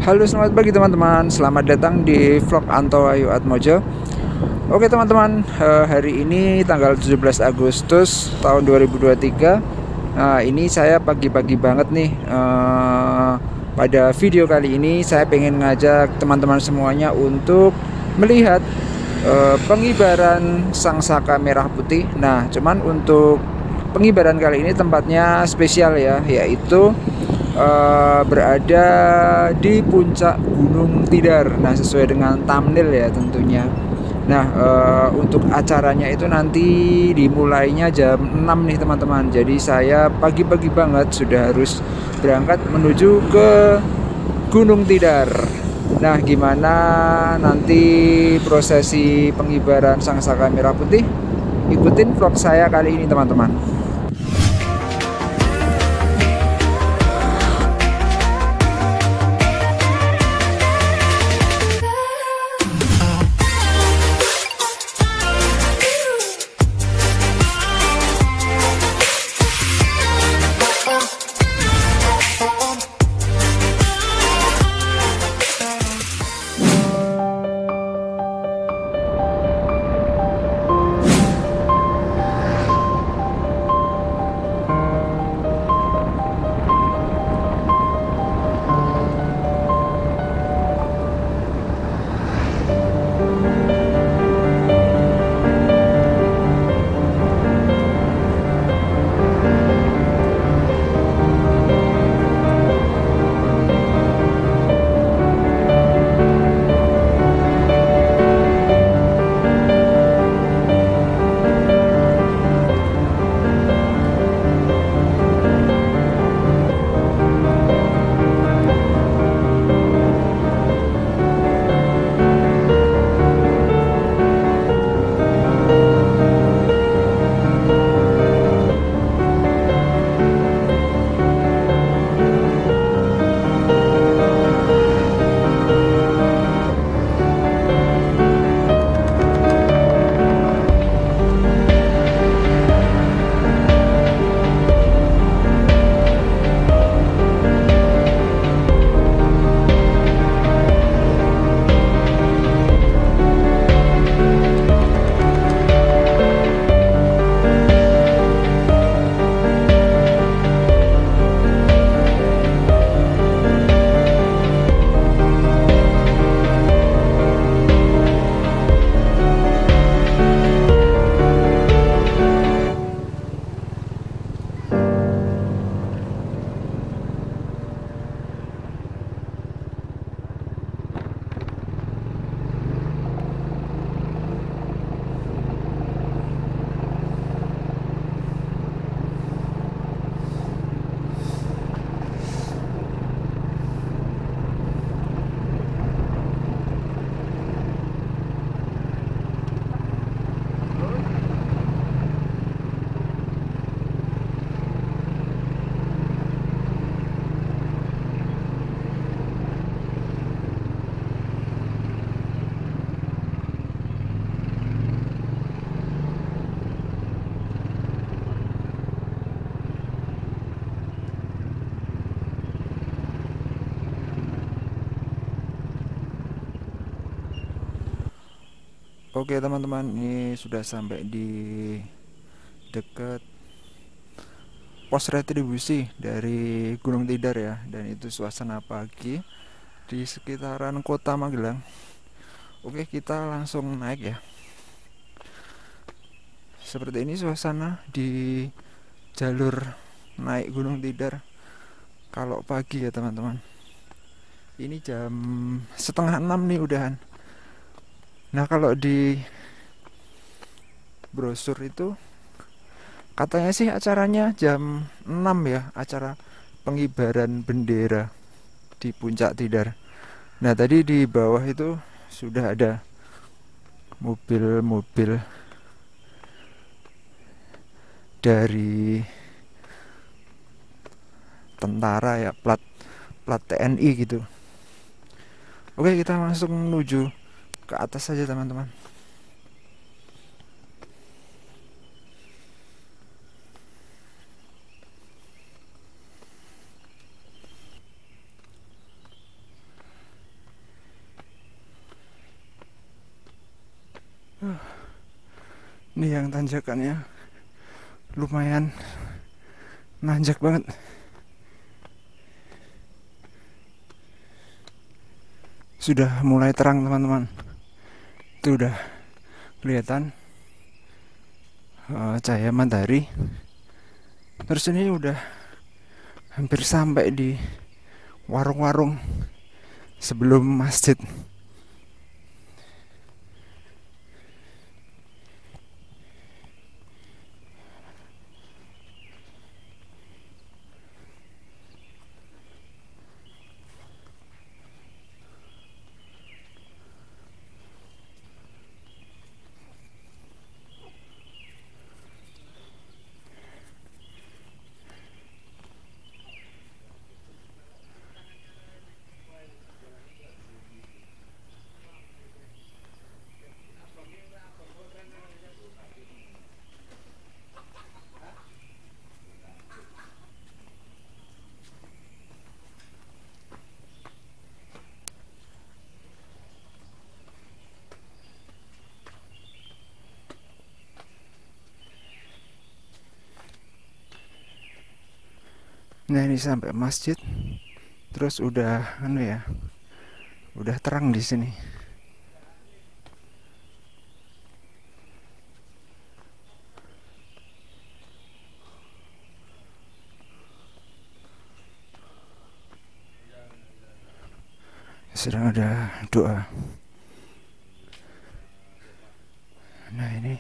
Halo, selamat pagi teman-teman. Selamat datang di vlog Anto Ayu Atmojo. Oke teman-teman, hari ini tanggal 17 Agustus tahun 2023. Ini saya pagi-pagi banget nih. Pada video kali ini saya pengen ngajak teman-teman semuanya untuk melihat pengibaran Sang Saka Merah Putih. Nah, cuman untuk pengibaran kali ini tempatnya spesial ya, yaitu berada di puncak Gunung Tidar. Nah, sesuai dengan thumbnail ya tentunya. Nah, untuk acaranya itu nanti dimulainya jam 6 nih teman-teman. Jadi saya pagi-pagi banget sudah harus berangkat menuju ke Gunung Tidar. Nah, gimana nanti prosesi pengibaran Sang Saka Merah Putih? Ikutin vlog saya kali ini teman-teman. Oke teman-teman, ini sudah sampai di dekat pos retribusi dari Gunung Tidar ya. Dan itu suasana pagi di sekitaran kota Magelang. Oke, kita langsung naik ya. Seperti ini suasana di jalur naik Gunung Tidar kalau pagi ya teman-teman. Ini jam setengah 6 nih udahan. Nah, kalau di brosur itu katanya sih acaranya jam 6 ya, acara pengibaran bendera di puncak Tidar. Nah, tadi di bawah itu sudah ada mobil-mobil dari tentara ya, plat TNI gitu. Oke, kita langsung menuju ke atas saja teman-teman. Ini yang tanjakannya lumayan nanjak banget. Sudah mulai terang teman-teman. Itu udah kelihatan cahaya matahari. Terus ini udah hampir sampai di warung-warung sebelum masjid. Nah ini sampai masjid, terus udah udah terang di sini. Sedang ada doa. Nah ini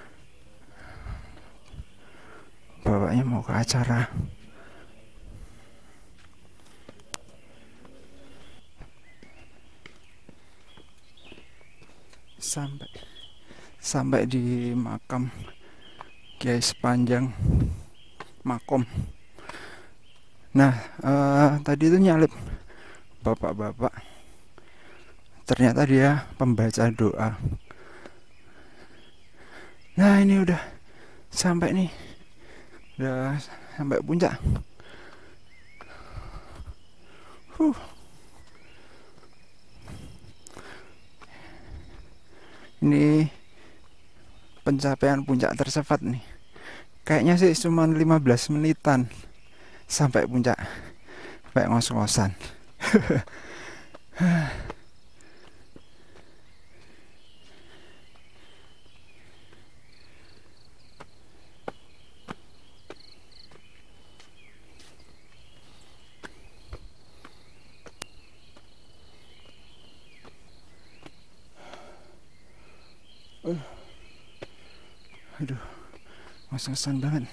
bapaknya mau ke acara. Sampai di makam Kiai Sepanjang Makom. Nah tadi itu nyalip bapak-bapak, ternyata dia pembaca doa. Nah ini udah sampai nih, udah sampai puncak. Ini pencapaian puncak tercepat nih. Kayaknya sih cuma 15 menitan sampai puncak, sampai ngos-ngosan. Aduh, ngos-ngosan banget.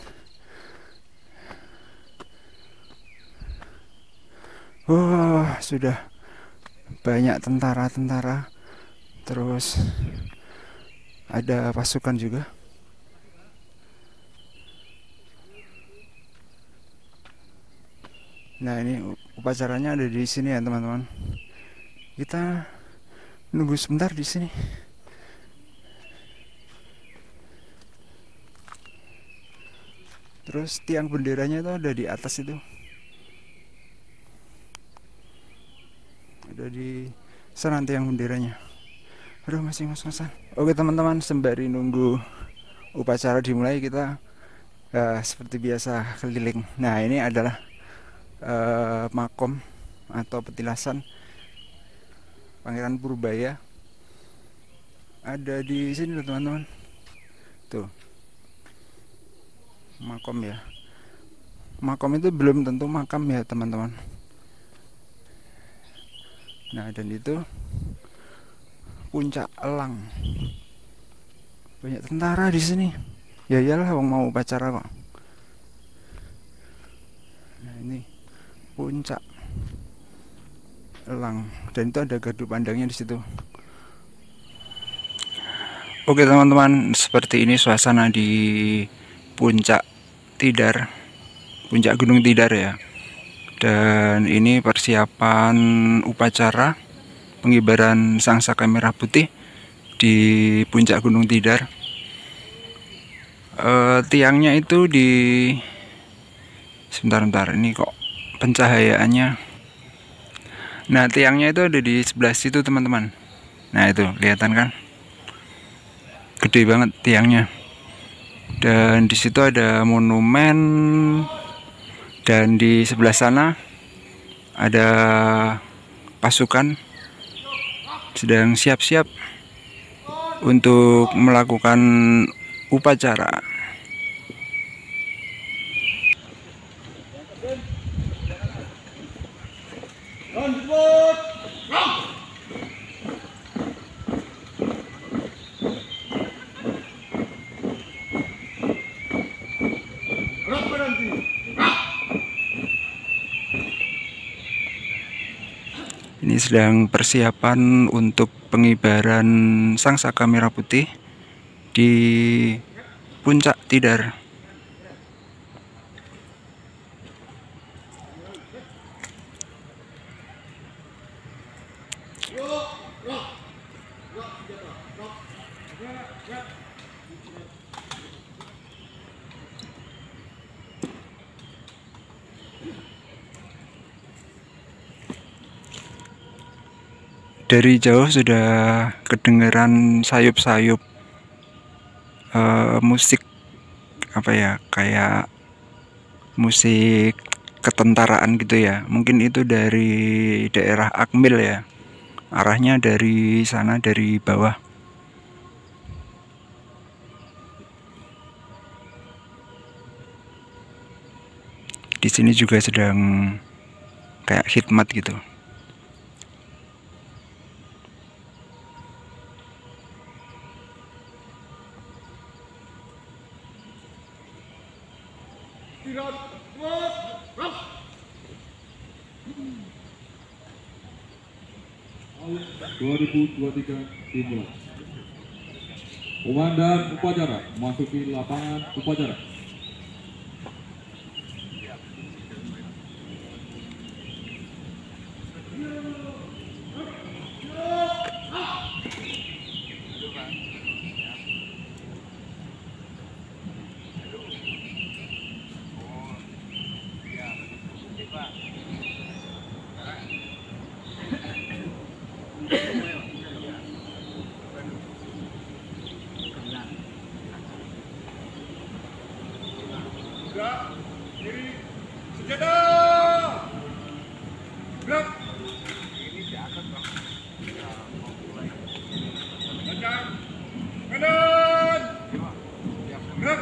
Wah, sudah banyak tentara-tentara, terus ada pasukan juga. Nah ini upacaranya ada di sini ya teman-teman. Kita nunggu sebentar di sini. Terus tiang benderanya itu ada di atas itu. Ada di sana tiang benderanya. Aduh masih ngos-ngosan. Oke teman-teman, sembari nunggu upacara dimulai kita seperti biasa keliling. Nah ini adalah makom atau petilasan Pangeran Purbaya. Ada di sini loh teman-teman. Tuh. Makom ya. Makom itu belum tentu makam ya teman-teman. Nah dan itu puncak elang. Banyak tentara di sini. Ya iyalah wong mau upacara kok. Nah ini puncak elang dan itu ada gardu pandangnya di situ. Oke teman-teman, seperti ini suasana di puncak Tidar, puncak Gunung Tidar ya. Dan ini persiapan upacara pengibaran Sangsaka Merah Putih di puncak Gunung Tidar. Tiangnya itu di sebentar ini kok pencahayaannya. Nah tiangnya itu ada di sebelah situ teman-teman. Nah itu kelihatan kan, gede banget tiangnya. Dan di situ ada monumen, dan di sebelah sana ada pasukan sedang siap-siap untuk melakukan upacara. Ini sedang persiapan untuk pengibaran Sangsaka Merah Putih di Puncak Tidar. Dari jauh sudah kedengeran sayup-sayup musik apa ya, kayak musik ketentaraan gitu ya. Mungkin itu dari daerah Akmil ya. Arahnya dari sana, dari bawah. Di sini juga sedang kayak khidmat gitu. dimulai. Komandan upacara memasuki lapangan upacara. Kiri, senjata, gerak. Lancar, kanan, gerak.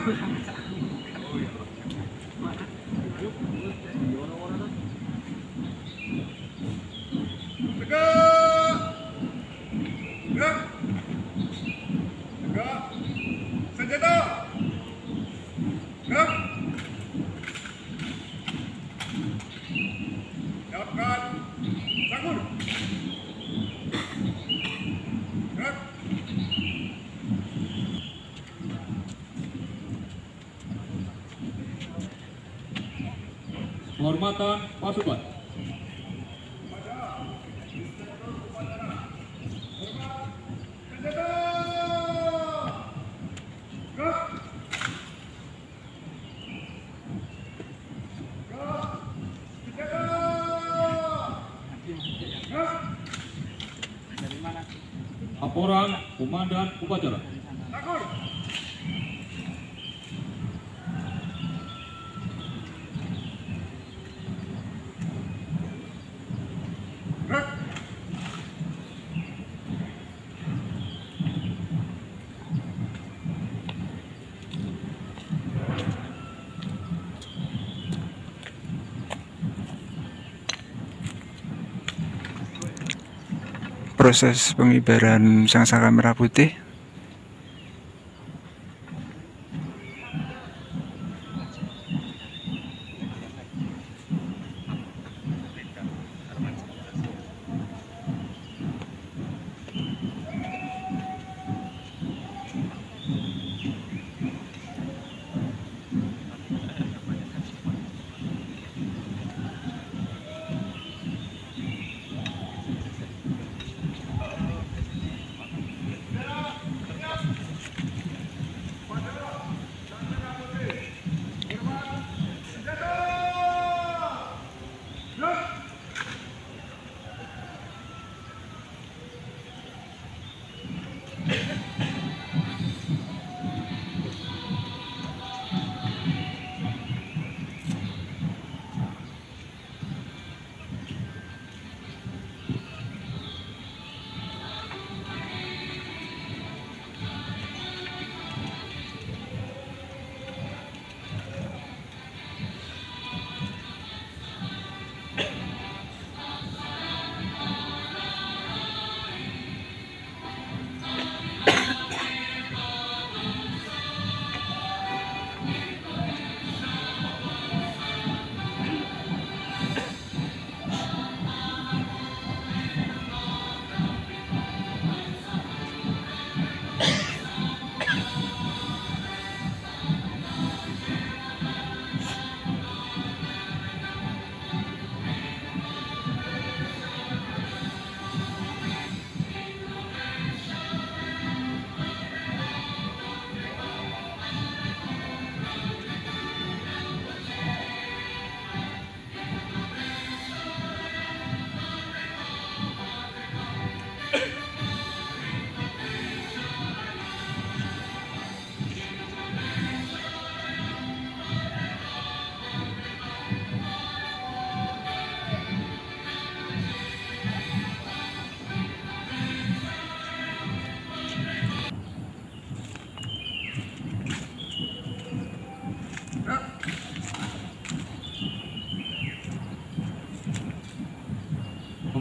Tegak, gerak, tegak, senjata, gerak. Siapkan, sangkur. Gerak. Penghormatan pasukan. Senjata, gerak. Gerak, senjata, gerak. Laporan komandan upacara. Sangkur. Gerak. Proses pengibaran Sangsaka Merah Putih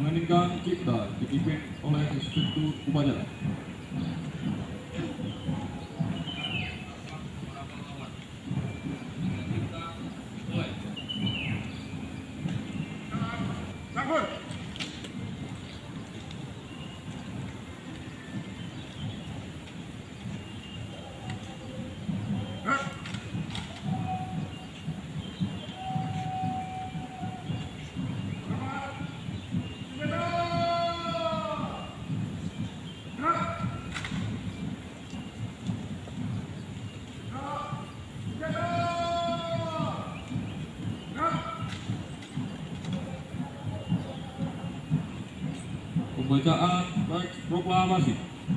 mengeningkan cipta dipimpin oleh Inspektur Upacara. Sangkur. Gerak. Pembacaan teks proklamasi.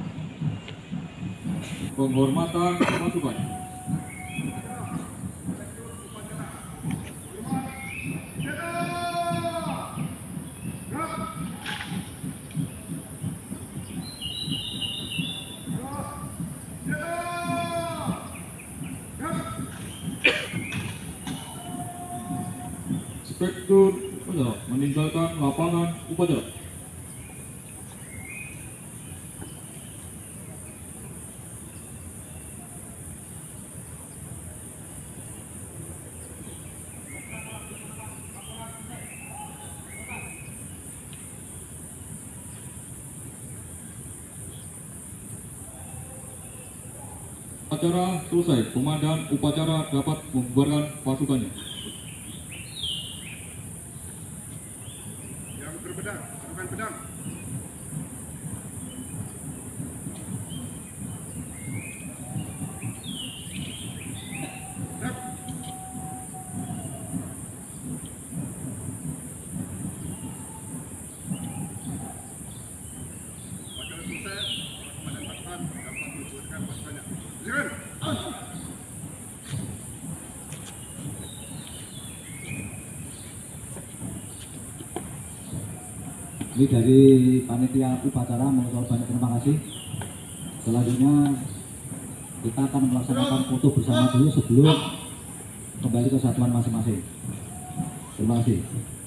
Penghormatan pasukan. Inspektur Upacara meninggalkan lapangan upacara. Acara selesai, komandan upacara dapat membubarkan pasukannya. Yang berpedang, pasukan pedang. Gerak. Upacara selesai, komandan pasukan dapat membubarkan pasukannya. Silakan. Ini dari panitia upacara mengucapkan banyak terima kasih. Selanjutnya kita akan melaksanakan foto bersama dulu sebelum kembali ke satuan masing-masing. Terima kasih.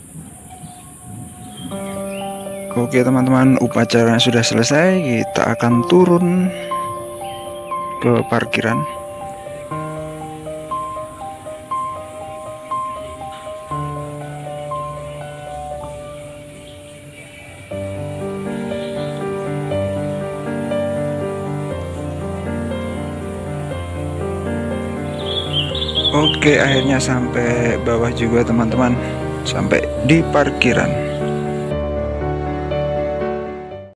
Oke teman-teman, upacara sudah selesai. Kita akan turun ke parkiran. Oke, akhirnya sampai bawah juga teman-teman, sampai di parkiran.